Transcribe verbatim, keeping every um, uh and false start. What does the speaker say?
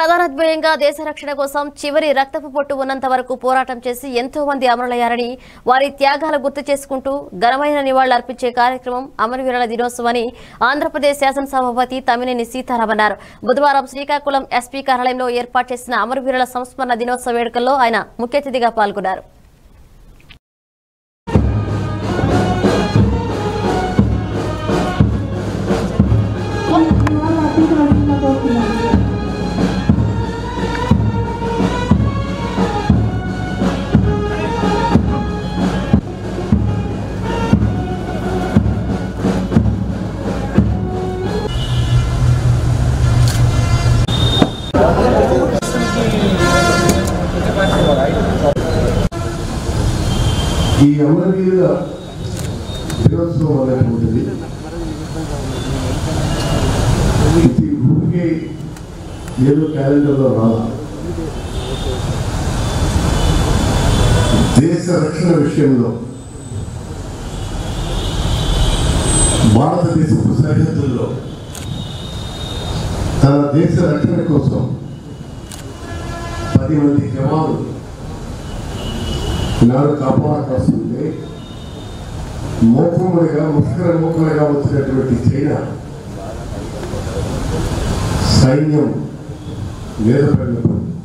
ప్రధాన ధ్యేయంగా దేశ రక్షణ కోసం చివరి రక్తపు పొట్టు ఉన్నంత వరకు పోరాటం చేసి ఎంతో మంది అమరులయ్యారని వారి త్యాగాలు గుర్తు చేసుకుంటూ ఘనమైన నివాళులర్పించే కార్యక్రమం అమరవీరుల దినోత్సవాన్ని ఆంధ్రప్రదేశ్ శాసనసభాపతి తమ్మినేని సీతారాం అన్నారు. బుధవారం శ్రీకాకుళం ఎస్పీ కార్యాలయంలో ఏర్పాటు చేసిన అమరవీరుల సంస్మరణ దినోత్సవ వేడుకల్లో ఆయన ముఖ్య అతిథిగా పాల్గొన్నారు. ఈ అమరవీరుల దినోత్సవం అనేటువంటిది ఇది ఊరికే ఏదో క్యాలెండర్లో రాదు. దేశ రక్షణ విషయంలో భారతదేశపు సరిహద్దుల్లో తన దేశ రక్షణ కోసం పది మంది జవాన్లు నాడు కాపాడాల్సిందే మోకములుగా ముష్కర మోకలుగా వచ్చినటువంటి చైనా సైన్యం మీద పడినప్పుడు